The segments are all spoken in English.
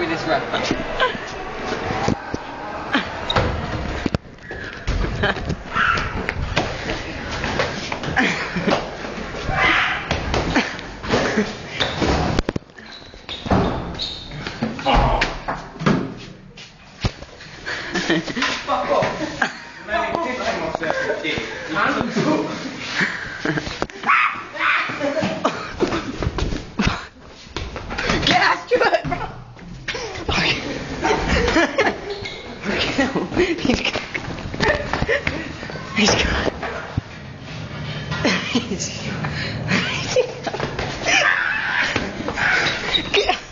with this ref. Fuck off! Man, he did hang myself, he did. Get out, Stuart, bro! He's gone. He's gone. Get out.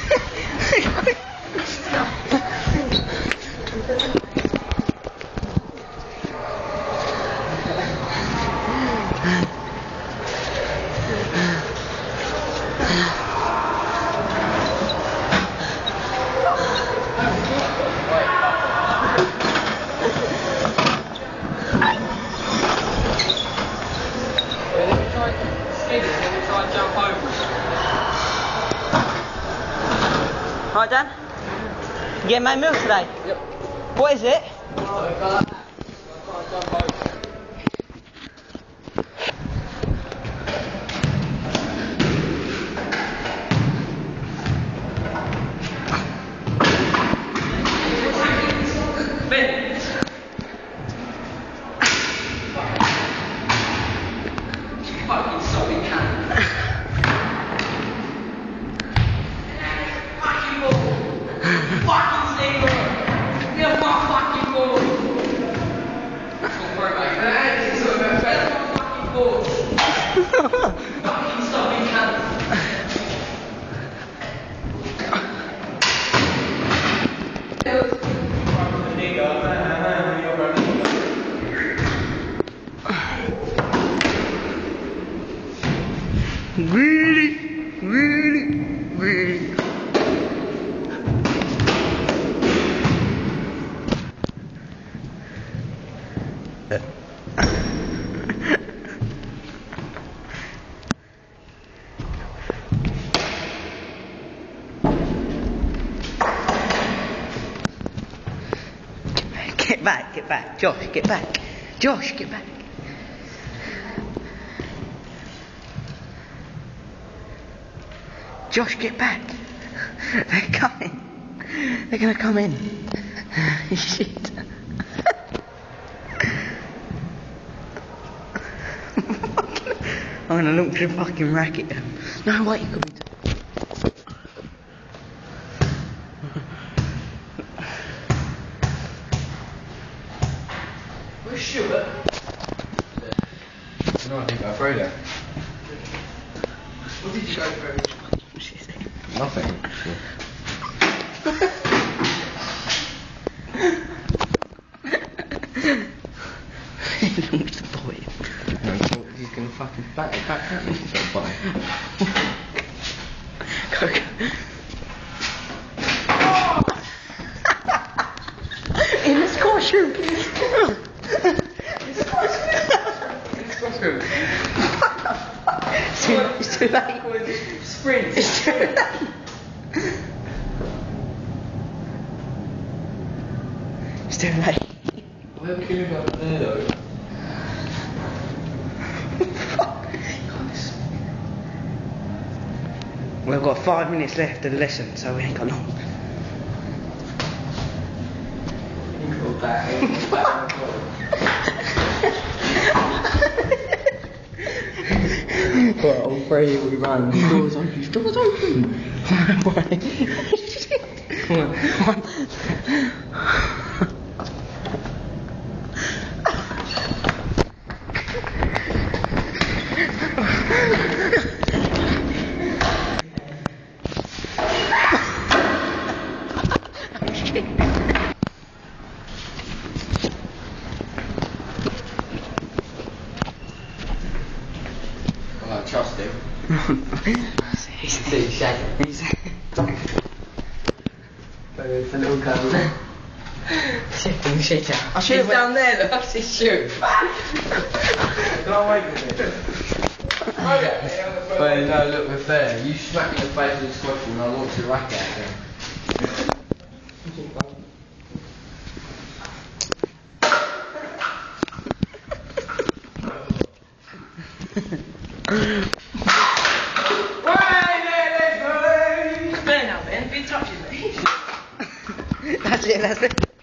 Right, Dan? You getting my meal today? Yep. What is it? Ben! Fucking sorry, cunt. Fucking ball. Fucking stay on. You're my fucking ball. Don't worry about it. That's my fucking ball. Fucking sorry, cunt. Really. Get back. Josh, get back. Josh, get back. Josh, get back. They're coming. They're gonna come in. Shit. I'm gonna launch a fucking racket at them. No, wait, you got me to... Where's Stuart? No, I didn't go through there. What did you go through? Nothing. He launched the boy. No, he's gonna fucking back at me. So funny. Go. In the squash room. It's too late. Sprint. It's too late. It's too late. Where can you go up there though? We've got 5 minutes left of the lesson, so we ain't got long. You go back. Well, all three we run. Doors open. Doors open. Come on. Well, I trust him. He's shaking. It's a little girl. Shit out. She's down there, look, that's his shoe. Go away with it. But no, look, we're fair. You smack me in the face with a squirtle and I launch the racket at him. Ben now, Ben. Be touching me. That's it, that's it.